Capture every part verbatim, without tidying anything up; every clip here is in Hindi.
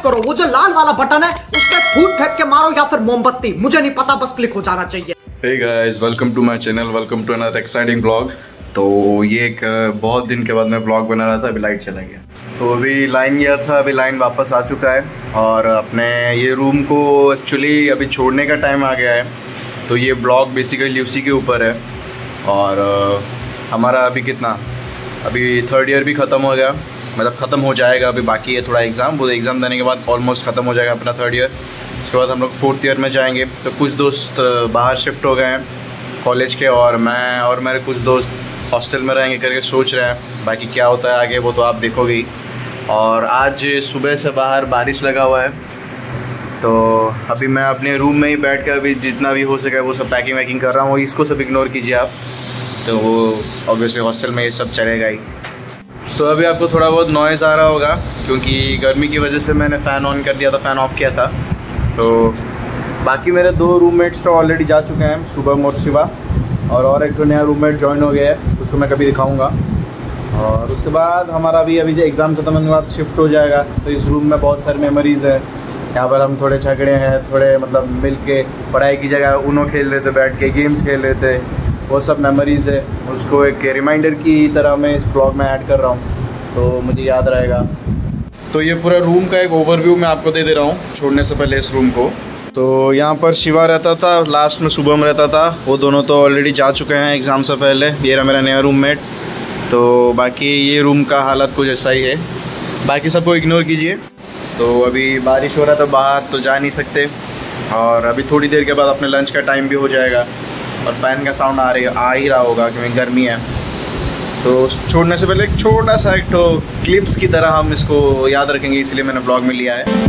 करो, वो जो लाल वाला बटन है उस पर फूट फेंक के मारो या फिर मोमबत्ती, मुझे नहीं पता, बस क्लिक हो जाना चाहिए। Hey guys, welcome to my channel, welcome to another exciting blog. तो ये एक बहुत दिन के बाद मैं ब्लॉग बना रहा था, अभी लाइट चला गया तो अभी लाइन गया था, अभी लाइन वापस आ चुका है और अपने ये रूम को एक्चुअली अभी छोड़ने का टाइम आ गया है। तो ये ब्लॉग बेसिकली उसी के ऊपर है और हमारा अभी कितना अभी थर्ड ईयर भी ख़त्म हो गया, मतलब ख़त्म हो जाएगा, अभी बाकी है थोड़ा एग्ज़ाम, वो एग्ज़ाम देने के बाद ऑलमोस्ट ख़त्म हो जाएगा अपना थर्ड ईयर। उसके बाद हम लोग फोर्थ ईयर में जाएंगे। तो कुछ दोस्त बाहर शिफ्ट हो गए हैं कॉलेज के और मैं और मेरे कुछ दोस्त हॉस्टल में रहेंगे करके सोच रहे हैं। बाकी क्या होता है आगे वो तो आप देखोगे ही। और आज सुबह से बाहर बारिश लगा हुआ है तो अभी मैं अपने रूम में ही बैठ कर अभी जितना भी हो सके वो सब पैकिंग वैकिंग कर रहा हूँ। इसको सब इग्नोर कीजिए आप, तो वो ऑब्वियसली हॉस्टल में ये सब चलेगा ही। तो अभी आपको थोड़ा बहुत नॉइज़ आ रहा होगा क्योंकि गर्मी की वजह से मैंने फ़ैन ऑन कर दिया था, फ़ैन ऑफ किया था। तो बाकी मेरे दो रूममेट्स तो ऑलरेडी जा चुके हैं, शुभम और शिवा, और और एक तो नया रूममेट ज्वाइन हो गया है, उसको मैं कभी दिखाऊंगा। और उसके बाद हमारा भी अभी जो एग्ज़ाम खत्म होने के बाद शिफ्ट हो जाएगा। तो इस रूम में बहुत सारी मेमोरीज़ है, यहाँ पर हम थोड़े झगड़े हैं, थोड़े मतलब मिल के पढ़ाई की जगह उनो खेल लेते, बैठ के गेम्स खेल लेते, वो सब मेमोरीज़ है। उसको एक रिमाइंडर की तरह मैं इस ब्लॉग में ऐड कर रहा हूँ तो मुझे याद रहेगा। तो ये पूरा रूम का एक ओवरव्यू मैं आपको दे दे रहा हूँ छोड़ने से पहले इस रूम को। तो यहाँ पर शिवा रहता था, लास्ट में शुभम रहता था, वो दोनों तो ऑलरेडी जा चुके हैं एग्ज़ाम से पहले। ये रहा मेरा नया रूममेट। तो बाकी ये रूम का हालत कुछ ऐसा ही है, बाकी सबको इग्नोर कीजिए। तो अभी बारिश हो रहा था बाहर तो जा नहीं सकते और अभी थोड़ी देर के बाद अपने लंच का टाइम भी हो जाएगा और फ़ैन का साउंड आ रही आ ही रहा होगा क्योंकि गर्मी है। तो छोड़ने से पहले एक छोटा सा एक तो क्लिप्स की तरह हम इसको याद रखेंगे, इसलिए मैंने ब्लॉग में लिया है।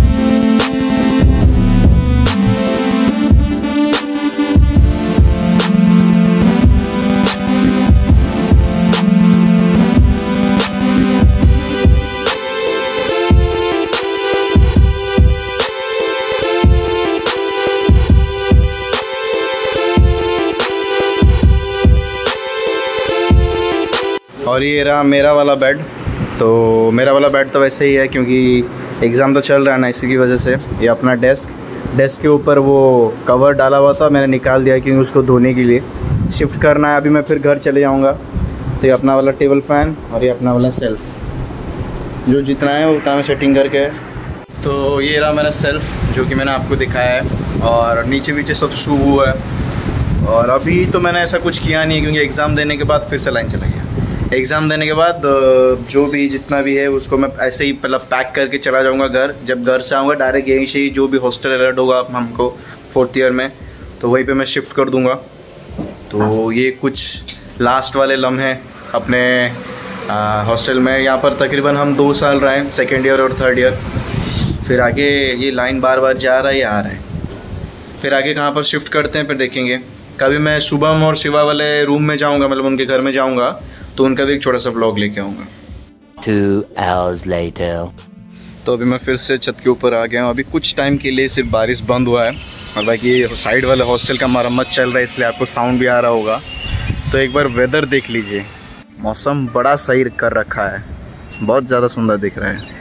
और ये रहा मेरा वाला बेड। तो मेरा वाला बेड तो वैसे ही है क्योंकि एग्ज़ाम तो चल रहा है ना, इसी की वजह से। ये अपना डेस्क डेस्क के ऊपर वो कवर डाला हुआ था, मैंने निकाल दिया क्योंकि उसको धोने के लिए शिफ्ट करना है। अभी मैं फिर घर चले जाऊंगा। तो ये अपना वाला टेबल फ़ैन और ये अपना वाला सेल्फ़, जो जितना है उतना मैं सेटिंग करके है। तो ये रहा मेरा सेल्फ़ जो कि मैंने आपको दिखाया है और नीचे नीचे सब शू हुआ है। और अभी तो मैंने ऐसा कुछ किया नहीं क्योंकि एग्ज़ाम देने के बाद फिर से लाइन चला गया। एग्ज़ाम देने के बाद जो भी जितना भी है उसको मैं ऐसे ही मतलब पैक करके चला जाऊंगा घर। जब घर से आऊँगा डायरेक्ट यहीं से ही जो भी हॉस्टल अलर्ट होगा हमको फोर्थ ईयर में, तो वहीं पे मैं शिफ्ट कर दूंगा। तो ये कुछ लास्ट वाले लम्हे अपने हॉस्टल में। यहाँ पर तकरीबन हम दो साल रहे हैं, सेकेंड ईयर और थर्ड ईयर। फिर आगे ये लाइन बार बार जा रहा है या आ रहा है, फिर आगे कहाँ पर शिफ्ट करते हैं फिर देखेंगे। कभी मैं शुभम और शिवा वाले रूम में जाऊँगा, मतलब उनके घर में जाऊँगा तो उनका भी एक छोटा सा ब्लॉग लेके आऊँगा। Two hours later. तो अभी मैं फिर से छत के ऊपर आ गया हूँ। अभी कुछ टाइम के लिए सिर्फ बारिश बंद हुआ है और बाकी साइड वाले हॉस्टल का मरम्मत चल रहा है, इसलिए आपको साउंड भी आ रहा होगा। तो एक बार वेदर देख लीजिए, मौसम बड़ा सही कर रखा है, बहुत ज़्यादा सुंदर दिख रहा है।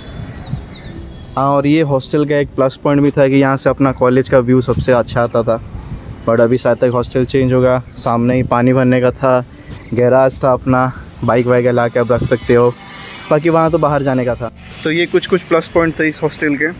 हाँ, और ये हॉस्टल का एक प्लस पॉइंट भी था कि यहाँ से अपना कॉलेज का व्यू सबसे अच्छा आता था। बट अभी शायद तक हॉस्टल चेंज होगा। सामने ही पानी भरने का था, गैराज था, अपना बाइक वाइक ला के आप रख सकते हो। बाकी वहाँ तो बाहर जाने का था। तो ये कुछ कुछ प्लस पॉइंट थे इस हॉस्टल के।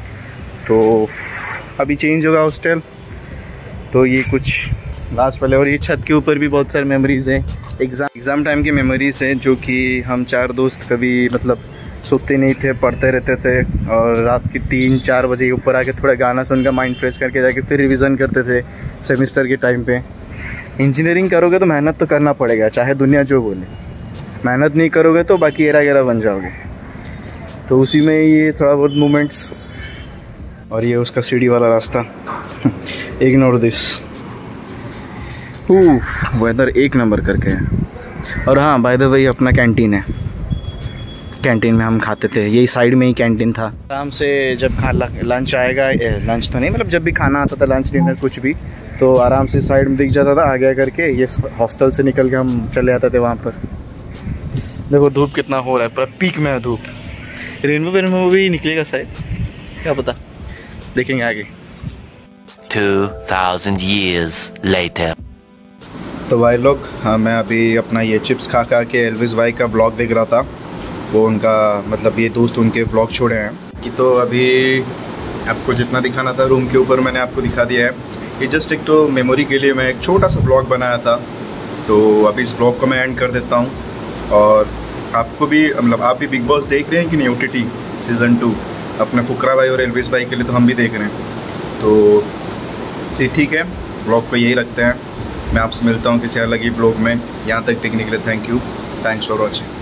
तो अभी चेंज होगा हॉस्टल, तो ये कुछ लास्ट वाले। और ये छत के ऊपर भी बहुत सारी मेमोरीज़ हैं, एग्ज़ाम एग्ज़ाम टाइम की मेमोरीज़ हैं जो कि हम चार दोस्त कभी मतलब सोते नहीं थे, पढ़ते रहते थे और रात की तीन चार बजे ऊपर आके थोड़ा गाना सुनकर माइंड फ्रेश करके जाके फिर रिवीजन करते थे सेमिस्टर के टाइम पे। इंजीनियरिंग करोगे तो मेहनत तो करना पड़ेगा, चाहे दुनिया जो बोले। मेहनत नहीं करोगे तो बाकी एरा गेरा बन जाओगे। तो उसी में ये थोड़ा बहुत मोमेंट्स। और ये उसका सीढ़ी वाला रास्ता। Ignore this. वेदर एक नंबर करके है। और हाँ, बाय द वे अपना कैंटीन है, कैंटीन में हम खाते थे, यही साइड में ही कैंटीन था। आराम से जब खा लंच आएगा, लंच तो नहीं मतलब जब भी खाना आता था, लंच डिनर कुछ भी, तो आराम से साइड में दिख जाता था, आगे करके ये हॉस्टल से निकल के हम चले जाते थे वहाँ पर। देखो धूप कितना हो रहा है, पूरा पीक में है धूप। रेनबो वेनबो भी निकलेगा शायद। क्या पता, देखेंगे आगे। Two thousand years later. तो भाई लोग, हाँ, मैं अभी अपना ये चिप्स खा खा के एल्विस भाई का ब्लॉग देख रहा था। वो उनका मतलब ये दोस्त उनके ब्लॉग छोड़े हैं कि, तो अभी आपको जितना दिखाना था रूम के ऊपर मैंने आपको दिखा दिया है। ये जस्ट एक तो मेमोरी के लिए मैं एक छोटा सा ब्लॉग बनाया था, तो अभी इस ब्लॉग को मैं एंड कर देता हूँ। और आपको भी मतलब आप भी बिग बॉस देख रहे हैं कि नहीं, O T T season two अपने फुकरा भाई और एल्विस भाई के लिए तो हम भी देख रहे हैं। तो जी ठीक है, ब्लॉग को यही रखते हैं। मैं आपसे मिलता हूँ किसी अलग ही ब्लॉग में। यहाँ तक देखने के लिए thank you, thanks for watching.